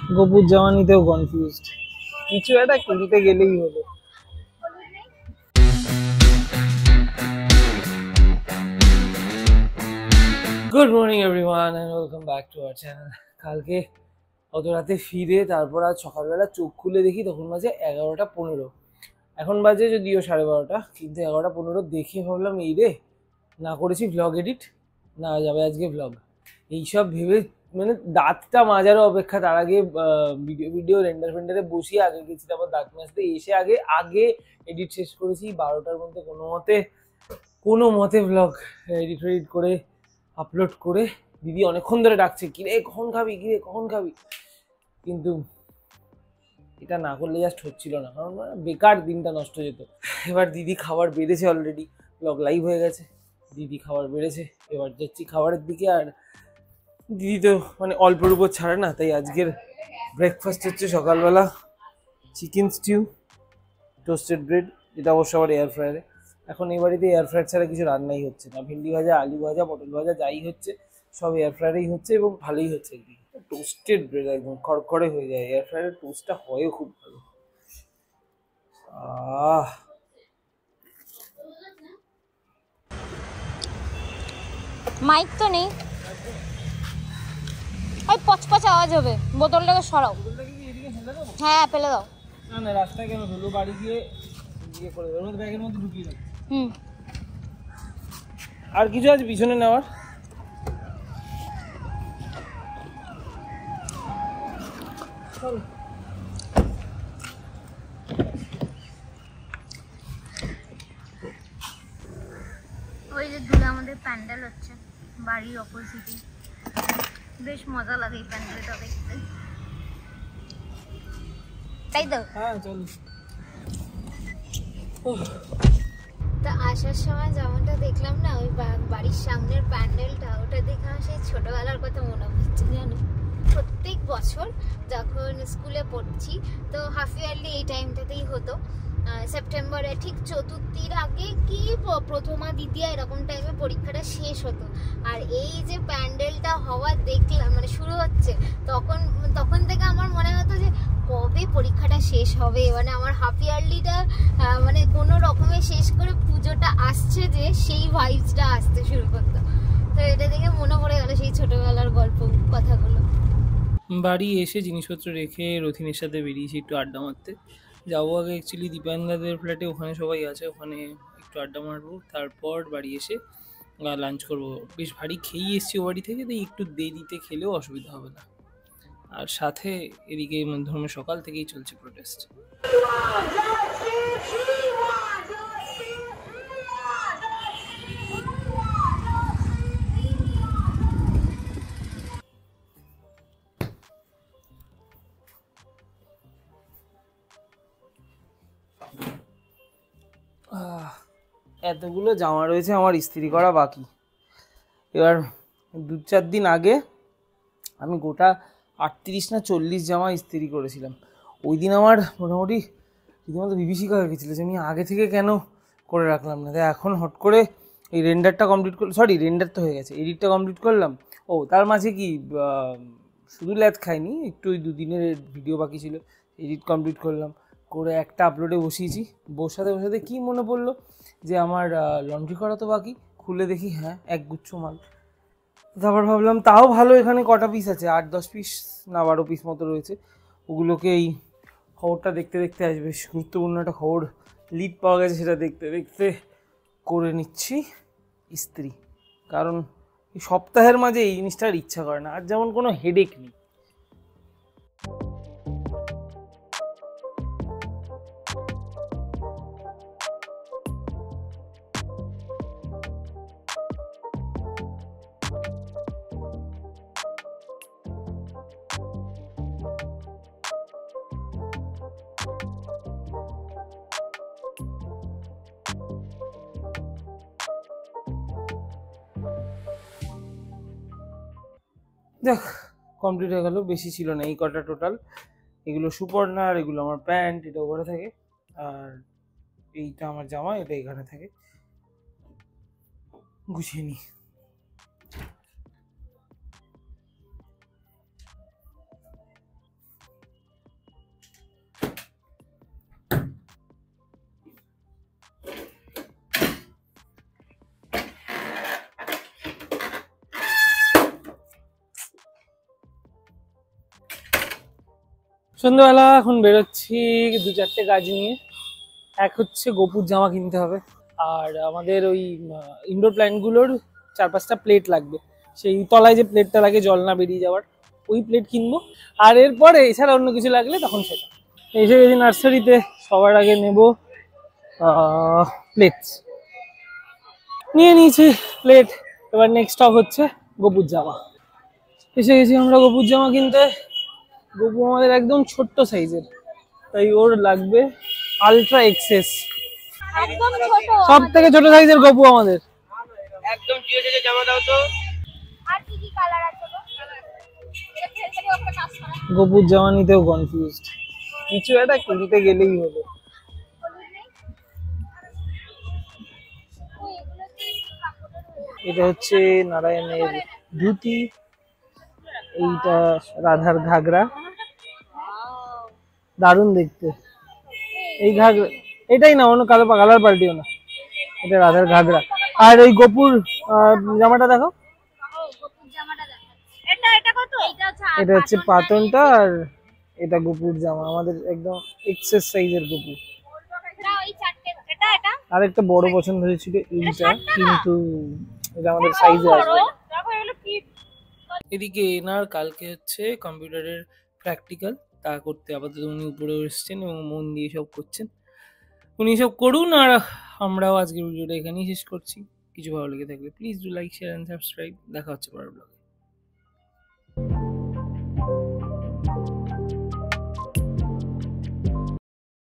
গোপুর জামা নিতেও কনফিউজড, কিছু একটা কিনতে গেলেই হলো। Good morning everyone and welcome back to our channel. কালকে অত রাতে ফিরে তারপর আজ সকালবেলা চোখ খুলে দেখি তখন বাজে 11:15। এখন বাজে যদিও 12:30, কিন্তু 11:15 দেখে ভাবলাম এই রে, না করেছি ভ্লগ এডিট, না যাবে আজকে ভ্লগ। এইসব ভেবে মানে দাঁতটা মাজারও অপেক্ষা, তার আগে ভিডিও রেন্ডার ফেন্ডারে বসিয়ে আগে গেছিলাম আবার দাঁত মাজতে, এসে আগে আগে এডিট শেষ করেছি 12টার মধ্যে কোনো মতে ভ্লগ এডিট করে আপলোড করে। দিদি অনেকক্ষণ ধরে ডাকছে, কিরে কখন খাবি, কিরে কখন খাবি, কিন্তু এটা না করলে জাস্ট হচ্ছিল না, কারণ বেকার দিনটা নষ্ট যেত। এবার দিদি খাবার বেড়েছে, অলরেডি ব্লগ লাইভ হয়ে গেছে, দিদি খাবার বেড়েছে, এবার যাচ্ছি খাবারের দিকে। আর দিদি তো মানে অল্পের উপর ছাড়ে না, তাই আজকের ব্রেকফাস্ট হচ্ছে সকালবেলা চিকেন স্টিউ, টোস্টেড ব্রেড, যেটা অবশ্য আবার এয়ার ফ্রায়ারে। এখন এই বাড়িতে এয়ার ফ্রায়ার ছাড়া কিছু রান্নাই হচ্ছে না, ভেন্ডি ভাজা, আলু ভাজা, পটল ভাজা যাই হচ্ছে সব এয়ার ফ্রায়ারেই হচ্ছে এবং ভালোই হচ্ছে। একদিন টোস্টেড ব্রেড একদম খড়খড়ে হয়ে যায়, এয়ার ফ্রায়ারের টোস্টটা হয়ও খুব ভালো। মাইক তো নেই, ওই পচপচ আওয়াজ হবে, বোতলটাকে সরাও। হ্যাঁ ফেলে দাও। না না, রাস্তায় কেন ধরলো, বাড়ি গিয়ে ইয়ে করে দেবো, ব্যাগের মধ্যে ঢুকিয়ে দেবো। আর কিছু আছে পিছনে নেওয়ার? ওই যে দূরে আমাদের প্যান্ডেল হচ্ছে বাড়ির অপোজিটে, বেশ মজা লাগে এই প্যান্ডেলটা দেখতে, তাই তো? হ্যাঁ চল। তা আসার সময় যেমনটা দেখলাম না, ওই বাড়ির সামনের প্যান্ডেলটা, ওটা দেখে আমার সেই ছোটবেলার কথা মনে হচ্ছে জানো। প্রত্যেক বছর যখন স্কুলে পড়ছি, তো হাফ ইয়ারলি এই টাইমটাতেই হতো, সেপ্টেম্বরে ঠিক চতুর্থীর আগে কি প্রথমা দ্বিতীয় এরকম টাইমে পরীক্ষাটা শেষ হতো। আর এই যে প্যান্ডেলটা হওয়া দেখলাম, মানে শুরু হচ্ছে, তখন থেকে আমার মনে হতো যে কবে পরীক্ষাটা শেষ হবে, মানে আমার হাফ ইয়ারলিটা মানে কোনো রকমে শেষ করে পুজোটা আসছে, যে সেই ভাইবসটা আসতে শুরু করতো। তো এটা দেখে মনে পড়ে গেল সেই ছোটবেলার গল্প কথাগুলো। বাড়ি এসে জিনিসপত্র রেখে রথিনের সাথে বেরিয়েছি একটু আড্ডা মারতে। যাবো আগে অ্যাকচুয়ালি দীপায়নদাদের ফ্ল্যাটে, ওখানে সবাই আছে, ওখানে একটু আড্ডা মারবো, তারপর বাড়ি এসে লাঞ্চ করবো। বেশ ভারী খেয়েই এসছি ও বাড়ি থেকে, তাই একটু দেরিতে খেলেও অসুবিধা হবে না। আর সাথে এদিকে ধর্মের সকাল থেকেই চলছে প্রোটেস্ট। এতগুলো জামা রয়েছে আমার ইস্ত্রি করা বাকি। এবার 2-4 দিন আগে আমি গোটা 38 না 40 জামা ইস্ত্রি করেছিলাম। ওই দিন আমার মোটামুটি রীতিমতো বিভীষিকা হয়ে গেছিলো যে আমি আগে থেকে কেন করে রাখলাম না। তাই এখন হট করে এই রেন্ডারটা কমপ্লিট করলাম, সরি রেন্ডার তো হয়ে গেছে, এডিটটা কমপ্লিট করলাম। ও তার মাঝে কি শুধু ল্যাদ খাইনি, একটু ওই 2 দিনের ভিডিও বাকি ছিল, এডিট কমপ্লিট করলাম, করে একটা আপলোডে বসিয়েছি। বসাতে কি মনে পড়লো যে আমার লন্ড্রি করা তো বাকি, খুলে দেখি হ্যাঁ একগুচ্ছ মাল। তারপর ভাবলাম তাও ভালো, এখানে কটা পিস আছে, 8-10 পিস না 12 পিস মতো রয়েছে, ওগুলোকে এই খবরটা দেখতে দেখতে আসবে, বেশ গুরুত্বপূর্ণ একটা খবর লিড পাওয়া গেছে, সেটা দেখতে দেখতে করে নিচ্ছি ইস্ত্রি। কারণ এই সপ্তাহের মাঝে এই জিনিসটার ইচ্ছা করে না, আর যেমন কোনো হেডেক নেই। দেখ কমপ্লিট হয়ে গেল, বেশি ছিল না এই কটা টোটাল। এগুলো সুপর্ণার, এগুলো আমার প্যান্ট, এটা ওপরে থাকে, আর এইটা আমার জামা, এটা এখানে থাকে। গুছিয়ে নি। সন্ধ্যাবেলা এখন বেরোচ্ছি 2-4টে কাজ নিয়ে। এক হচ্ছে গোপুর জামা কিনতে হবে, আর আমাদের ওই ইনডোর প্ল্যান্টগুলোর 4-5টা প্লেট লাগবে। সেই তলায় যে প্লেটটা লাগে জল না বেরিয়ে যাওয়ার, ওই প্লেট কিনবো। আর এরপরে এছাড়া অন্য কিছু লাগলে তখন সেটা। এসে গেছি নার্সারিতে, সবার আগে নেব প্লেট। নিয়ে নিয়েছি প্লেট, এবার নেক্সট স্টপ হচ্ছে গোপুর জামা। এসে গেছি আমরা গোপুর জামা কিনতে। গোপু আমাদের একদম ছোট্ট সাইজের, তাই ওর লাগবে আলট্রা এক্সেস, একদম ছোট। সব থেকে ছোট সাইজের গোপু আমাদের। একদম জিও থেকে জামা দাও তো। আর কি কি কালার আছে গো? এটা ফেলতে গিয়ে ওপরে কাজ করা। গোপুর জামা নিতেও কনফিউজড, কিছু একটা কিনতে গেলেই হলো। হলুদ নেই? ওই এগুলো কি কাপড়ের হয়ে? এটা হচ্ছে নারায়ণের ধুতি, এইটা রাধার ঘাগরা, দারুণ দেখতে। এই ঘাগরা এটাই না, অন্য কালার পাল্টিও না, এটা রাধার ঘাগরা। আর এই গোপুর জামাটা দেখো, ও গোপুর জামাটা দেখাচ্ছে। এটা কত? এটা হচ্ছে পাতনটা, আর এটা গোপুর জামা আমাদের একদম এক্সেস সাইজের গোপু। এটা ওই চারটে। এটা আর একটা বড় পছন্দ হয়েছিল এইটা, কিন্তু এটা আমাদের সাইজে আসবে। দেখো এগুলো কি? এদিকে এনার কালকে হচ্ছে কম্পিউটারের প্র্যাকটিক্যাল, তা করতে আপাতত উনি উপরে এসেছেন এবং মন দিয়ে সব করছেন। উনি সব করুন, আর আমরাও আজকের ভিডিওটা এখানেই শেষ করছি। কিছু ভালো লেগে থাকলে please do like, share and subscribe. দেখা হচ্ছে পরের ব্লগে।